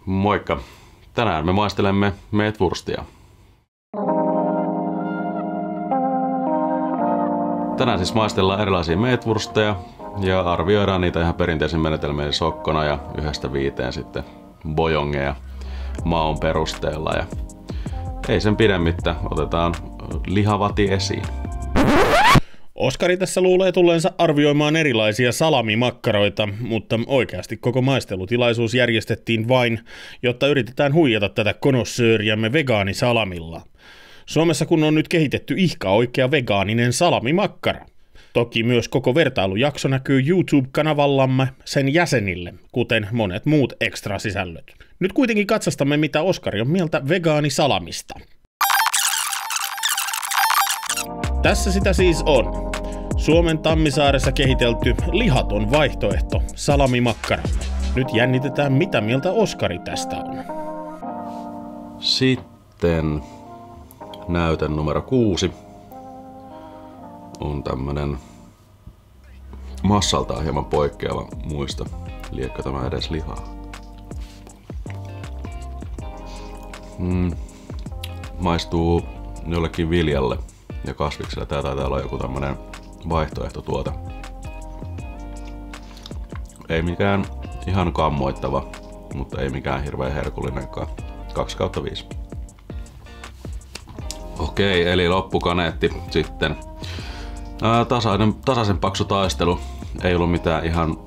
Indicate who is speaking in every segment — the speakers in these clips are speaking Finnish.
Speaker 1: Moikka! Tänään me maistelemme meetwurstia. Tänään siis maistellaan erilaisia meetwursteja ja arvioidaan niitä ihan perinteisen menetelmien sokkona ja 1-5 sitten bojongeja maun perusteella. Ja ei sen pidemmittä, otetaan lihavati esiin.
Speaker 2: Oskari tässä luulee tulleensa arvioimaan erilaisia salamimakkaroita, mutta oikeasti koko maistelutilaisuus järjestettiin vain, jotta yritetään huijata tätä konossööriämme vegaanisalamilla. Suomessa kun on nyt kehitetty ihka oikea vegaaninen salamimakkara. Toki myös koko vertailujakso näkyy YouTube-kanavallamme sen jäsenille, kuten monet muut ekstrasisällöt. Nyt kuitenkin katsastamme, mitä Oskari on mieltä vegaanisalamista. Tässä sitä siis on. Suomen Tammisaaressa kehitelty lihaton vaihtoehto salamimakkaralle. Nyt jännitetään, mitä mieltä Oskari tästä on.
Speaker 1: Sitten näyte numero 6 on tämmönen massaltaan hieman poikkeava muista. Liekö tämä edes lihaa? Maistuu jollekin viljalle ja kasvikselle. Tää taitaa olla joku tämmönen vaihtoehtotuote. Ei mikään ihan kammoittava, mutta ei mikään hirveän herkullinenkaan. 2/5. Okei, eli loppukaneetti sitten. Tasaisen paksu taistelu. Ei ollut mitään ihan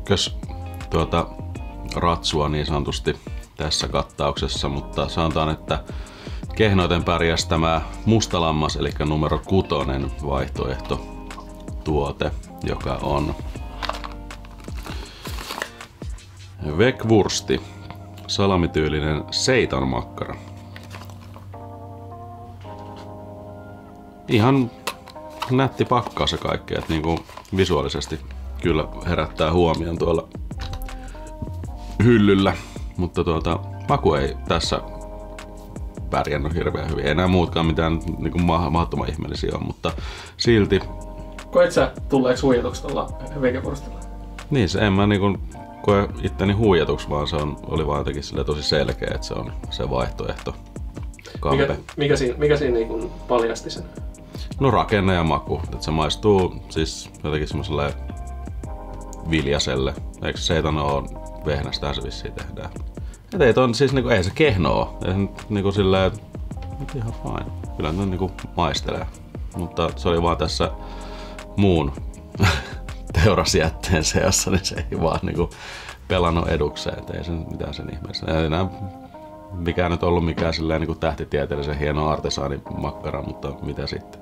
Speaker 1: ratsua niin sanotusti tässä kattauksessa, mutta sanotaan, että kehnoiten pärjäsi tämä mustalammas, eli numero 6 vaihtoehto tuote, joka on Vegwursti, salamityylinen seitanmakkara. Ihan nätti pakkaus ja kaikkea, että niinku visuaalisesti kyllä herättää huomion tuolla hyllyllä, mutta maku ei tässä pärjännyt hirveän hyvin. Ei enää muutkaan mitään niinku mahdottoman ihmeellisiä on, mutta silti.
Speaker 3: Koet sä tulleeksi huijatuksi tuolla vegewurstilla?
Speaker 1: Niin, en mä niinku koe itteni huijatuksi, vaan se oli vaan jotenkin tosi selkeä, että se on se vaihtoehto.
Speaker 3: Mikä siinä niinku paljasti sen?
Speaker 1: No rakenne ja maku. Et se maistuu siis jotenkin semmoselle viljaselle. Eikö seitan oo vehnästähän se vissiin tehdään. Et ei ton siis niinku, ei se kehno oo. Ei se niinku silleen, ihan fine. Kyllä ne niinku maistelee. Mutta se oli vaan tässä muun teurasjätteen seassa, niin se ei vaan niinku pelannut edukseen. Et ei se mitään sen ihmeessä. Ei enää mikään nyt ollut mikään silleen niinku tähtitieteellisen hieno artesaanimakkara, mutta mitä sitten.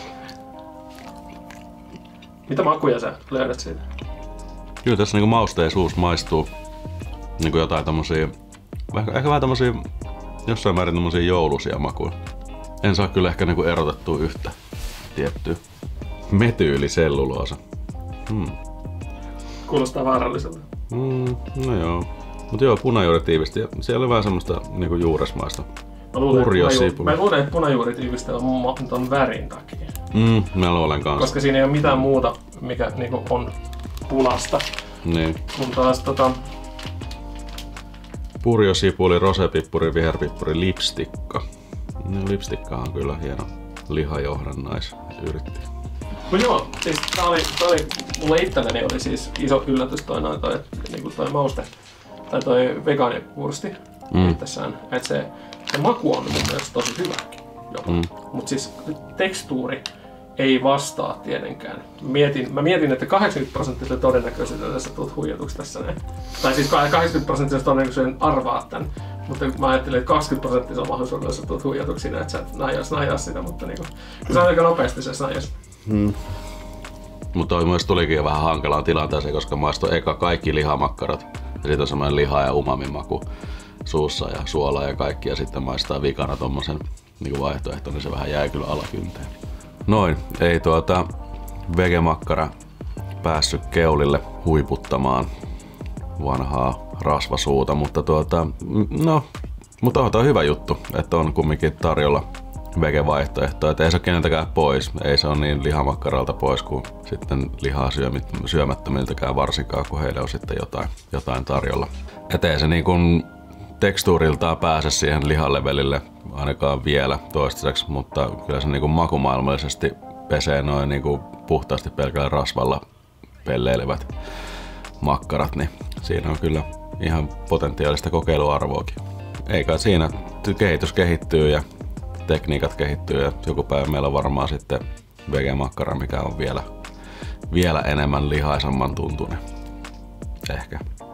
Speaker 3: Mitä makuja sä löydät siitä?
Speaker 1: Kyllä tässä niinku mausteisuus maistuu niinku jotain tommosia, ehkä vähän tommosia, jossain määrin tommosia jouluisia makuja. En saa kyllä ehkä niinku erotettua yhtä tiettyä. Metyyliselluloosa.
Speaker 3: Kuulostaa vaaralliselta.
Speaker 1: No joo. Mut joo, punajuuri tiivisti. Siellä oli vähän semmoista niinku juuresmaista.
Speaker 3: Mä luulen, että punajuuri tiivisti on ton värin takia.
Speaker 1: Mä luulen kanssa.
Speaker 3: Koska siinä ei ole mitään muuta, mikä niinku on punaista.
Speaker 1: Niin.
Speaker 3: Kun taas
Speaker 1: purjosipuli, rosepippuri, viherpippuri, lipstikka. No, lipstikkahan on kyllä hieno lihajohdannaisyritti.
Speaker 3: No joo, siis tää oli mulle itselleni oli siis iso yllätys toi mauste tai toi vegaanivursti itsessään, että se maku on mun mielestä tosi hyväkin jopa. Mut siis tekstuuri ei vastaa tietenkään. Mä mietin, että 80% todennäköisyydellä sä tulet huijatuksi tässä näin. Tai siis 80% todennäköisyyden arvaat tän. Mutta mä ajattelin, että 20% mahdollisuudella sä tulet huijatuksi siinä, että sä et najaa sitä, mutta niinku, se on aika nopeasti se najas.
Speaker 1: Mutta toi myös tulikin jo vähän hankalaan tilanteeseen, koska maistui eka kaikki lihamakkarat. Ja sit on semmoinen liha- ja umamin maku suussa ja suola ja kaikki. Ja sitten maistaa vikana tommosen niin vaihtoehto, niin se vähän jäi kyllä alakynteen. Noin, ei vegemakkara päässyt keulille huiputtamaan vanhaa rasvasuuta, mutta mutta on toi hyvä juttu, että on kumminkin tarjolla vegevaihtoehto, että ei se ole keneltäkään pois. Ei se ole niin lihamakkaralta pois kuin sitten lihaa syömättömiltäkään varsinkaan, kun heille on sitten jotain tarjolla. Et ei se niin kuin tekstuuriltaan pääse siihen lihalevelille ainakaan vielä toistaiseksi, mutta kyllä se niinku makumaailmallisesti pesee noin niinku puhtaasti pelkällä rasvalla pelleilevät makkarat, niin siinä on kyllä ihan potentiaalista kokeiluarvoakin. Eikä siinä kehitys kehittyy ja tekniikat kehittyy ja joku päivä meillä on varmaan sitten vegemakkara, mikä on vielä enemmän lihaisemman tuntunen. Ehkä.